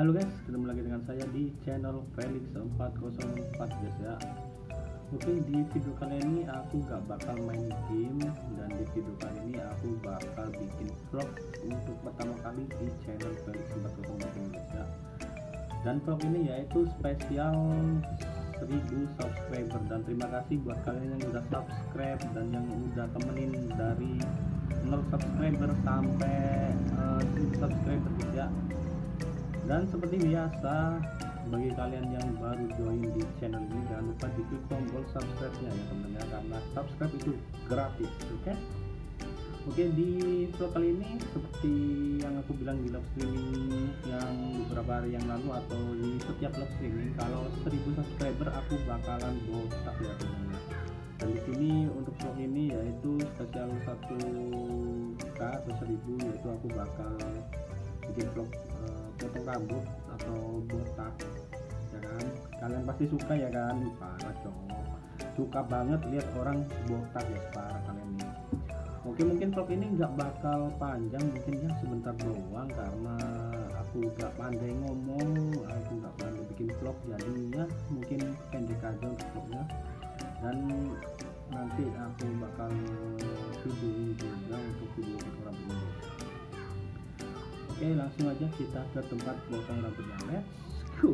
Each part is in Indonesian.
Halo guys, ketemu lagi dengan saya di channel Felix 404 guys ya. Oke, di video kali ini aku gak bakal main game, dan di video kali ini aku bakal bikin vlog untuk pertama kali di channel Felix 404 ini guys ya. Dan vlog ini yaitu spesial 1000 subscriber, dan terima kasih buat kalian yang udah subscribe dan yang udah temenin dari 0 subscriber sampai 1000 subscriber guys ya. Dan seperti biasa, bagi kalian yang baru join di channel ini, jangan lupa diklik tombol subscribe-nya ya teman-teman, karena subscribe itu gratis. Oke, di vlog kali ini seperti yang aku bilang di live streaming yang beberapa hari yang lalu, atau di setiap live streaming, kalau 1000 subscriber aku bakalan botak ya teman-teman. Dan di sini untuk vlog ini yaitu spesial 1k atau 1000, yaitu aku bakal bikin vlog potong rambut atau botak ya kan. Kalian pasti suka ya kan, parah cowok suka banget lihat orang botak ya, parah kalian nih. Oke, mungkin vlog ini nggak bakal panjang, mungkin ya sebentar doang, karena aku nggak pandai ngomong, aku nggak pandai bikin vlog, jadinya mungkin pendek aja untuk vlognya. Dan nanti aku bakal videoin juga untuk video potong rambut ini. Oke, langsung aja kita ke tempat potong rambutnya. Let's go.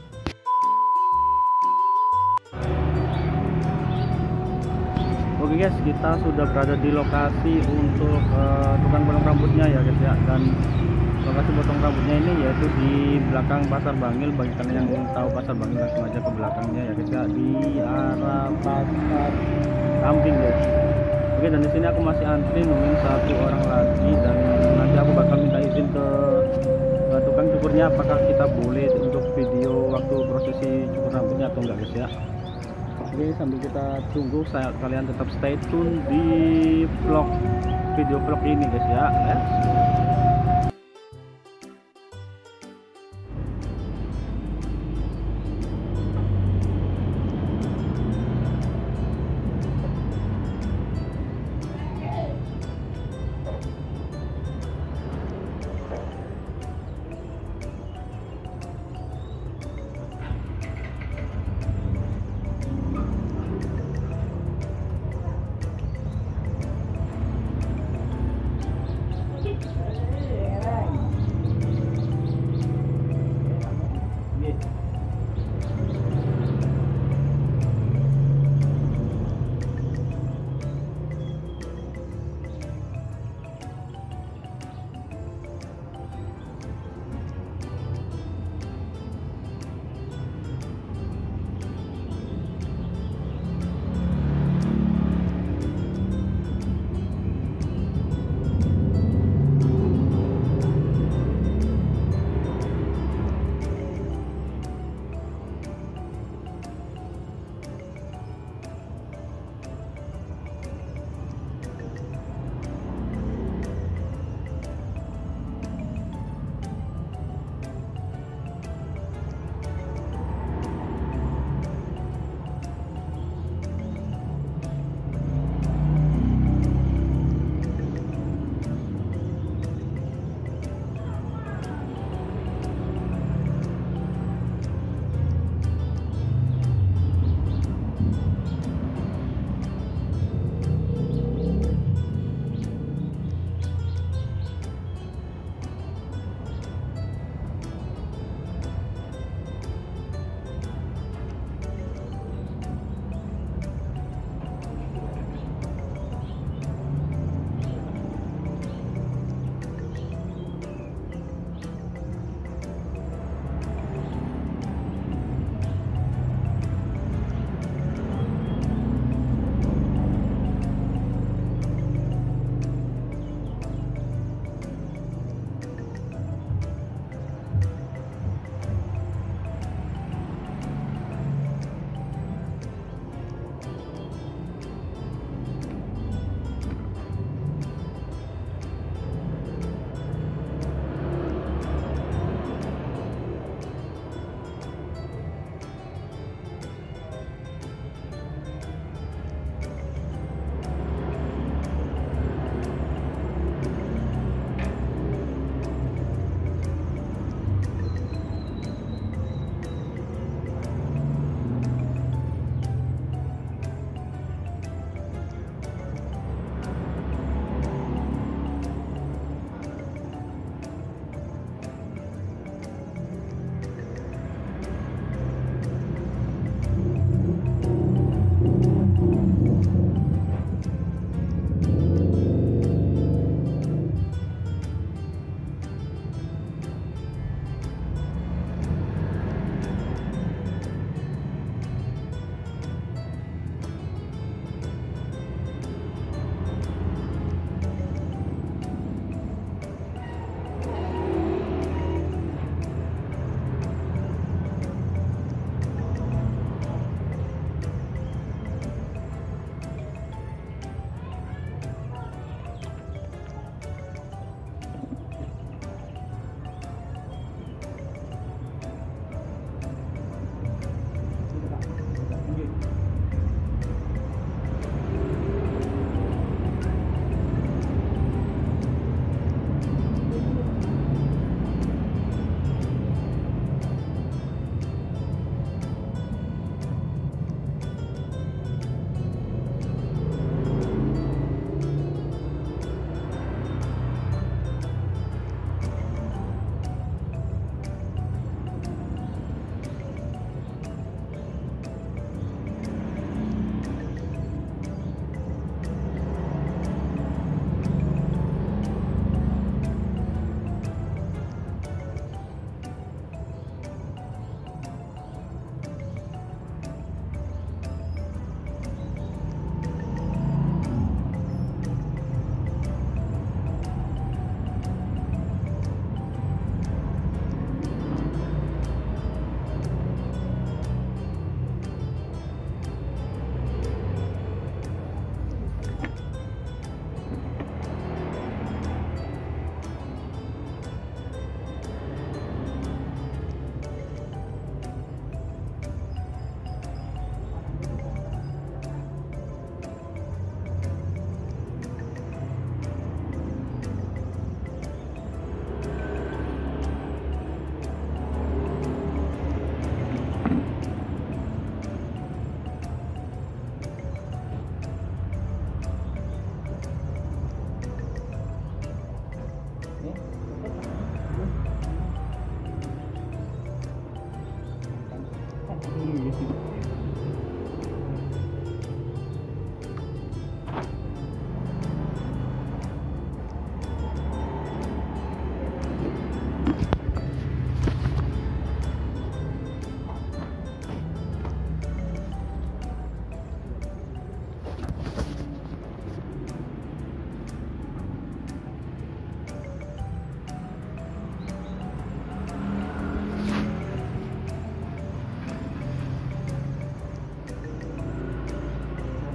Oke guys, kita sudah berada di lokasi untuk tukang potong rambutnya ya guys ya. Dan lokasi potong rambutnya ini yaitu di belakang Pasar Bangil. Bagi kalian yang tahu Pasar Bangil, langsung aja ke belakangnya ya guys ya, di arah Pasar Samping guys. Oke, dan di sini aku masih antri nungguin satu orang lagi, dan nanti aku bakal minta izin ke tukang cukurnya apakah kita boleh untuk video waktu prosesi cukur rambutnya atau enggak guys ya. Oke, sambil kita tunggu, kalian tetap stay tune di video vlog ini guys ya. Let's go.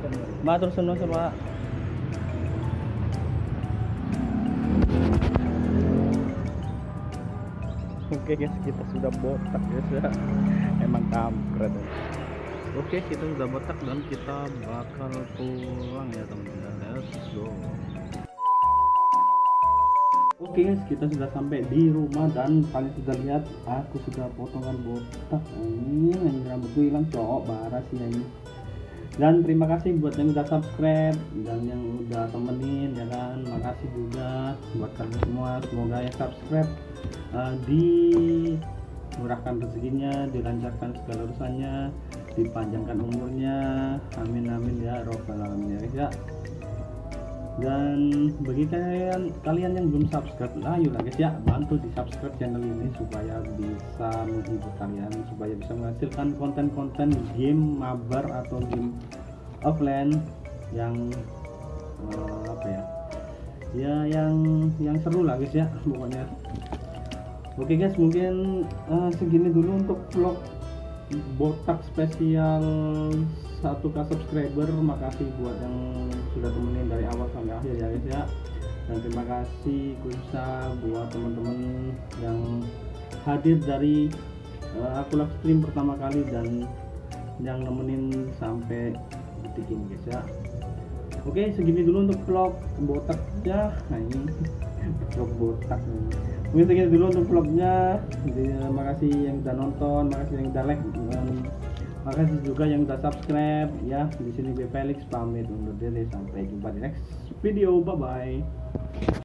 Matur sunuh Pak. Oke guys, kita sudah botak guys ya. Emang kampret. Oke, kita sudah botak dan kita bakal pulang ya teman-teman. Let's go. Oke guys, kita sudah sampai di rumah dan kalian sudah lihat aku sudah potongan botak. Ini rambutku hilang cowok baras ya ini. Dan terima kasih buat yang udah subscribe dan yang udah temenin ya kan. Makasih juga buat kalian semua. Semoga yang subscribe dimurahkan rezekinya, dilancarkan segala urusannya, dipanjangkan umurnya. Amin amin ya robbal alamin ya guys ya. Dan bagi kalian yang belum subscribe, ayo lah guys ya, bantu di subscribe channel ini supaya bisa menghibur kalian, supaya bisa menghasilkan konten-konten game mabar atau game offline yang yang seru lah guys ya pokoknya. Oke guys, mungkin segini dulu untuk vlog botak spesial 1k subscriber. Makasih buat yang sudah temenin dari awal sampai akhir ya guys ya. Dan terima kasih khususnya buat teman-teman yang hadir dari aku live stream pertama kali dan yang nemenin sampai detik ini guys ya. Oke, segini dulu untuk vlog botaknya. Nah ini vlog botak nih. Mungkin segini dulu untuk vlognya. Terima kasih yang udah nonton, makasih yang udah like, dan makasih juga yang udah subscribe ya. Di sini gue Felix pamit undur diri, sampai jumpa di next video. Bye bye.